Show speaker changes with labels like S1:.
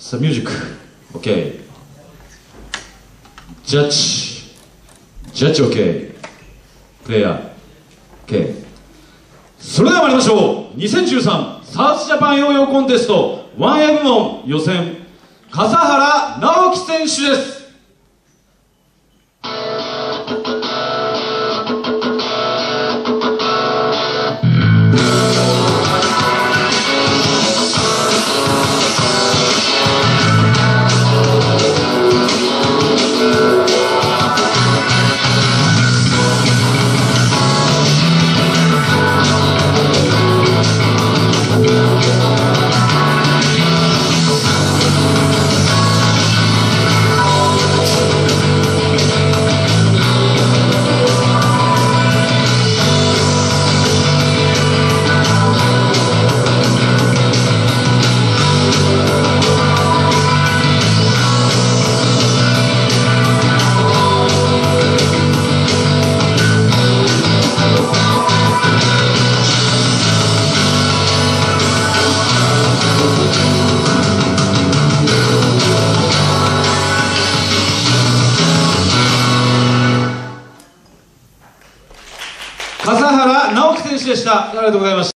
S1: さあミュージック OK ジャッジ OK プレイヤー OK それでは参りましょう。2013サウスジャパンヨーヨーコンテスト 1A 部門予選笠原直樹選手です。笠原直樹選手でした。ありがとうございました。